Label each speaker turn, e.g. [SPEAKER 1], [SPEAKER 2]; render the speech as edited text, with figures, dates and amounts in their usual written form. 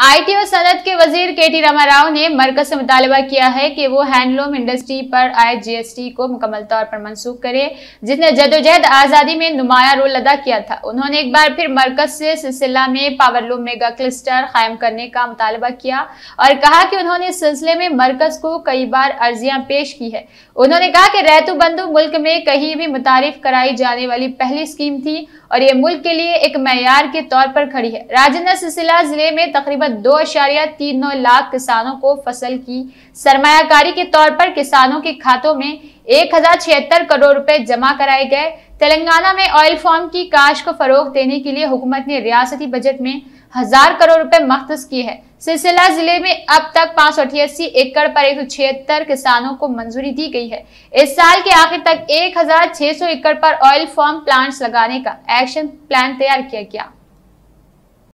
[SPEAKER 1] IT और सनत के वजीर केटी रामाराव ने मरकज से मुतालबा किया है कि वो हैंडलूम इंडस्ट्री पर आए जीएसटी को मुकम्मल तौर पर मनसूख करे, जिसने जदोजहद आज़ादी में नुमाया रोल अदा किया था। उन्होंने एक बार फिर मरकज से सिलसिला में पावरलूम मेगा क्लस्टर कायम करने का मुतालबा किया और कहा कि उन्होंने इस सिलसिले में मरकज को कई बार अर्जियां पेश की है। उन्होंने कहा कि रैतु बंधु मुल्क में कहीं भी मुतारिफ कराई जाने वाली पहली स्कीम थी और ये मुल्क के लिए एक मैयार के तौर पर खड़ी है। राजेंद्र सिलसिला जिले में तकरीबन 2.39 लाख किसानों को फसल की सरमायाकारी के तौर पर किसानों के खातों में 1076 करोड़ रुपए जमा कराए गए। तेलंगाना में ऑयल फॉर्म की काश्त को फरोग देने के लिए हुकूमत ने रियासती बजट में 1000 करोड़ रुपए मख्तस किए हैं। सिलसिला जिले में अब तक 588 एकड़ पर 176 किसानों को मंजूरी दी गई है। इस साल के आखिर तक 1600 एकड़ पर ऑयल फॉर्म प्लांट्स लगाने का एक्शन प्लान तैयार किया गया।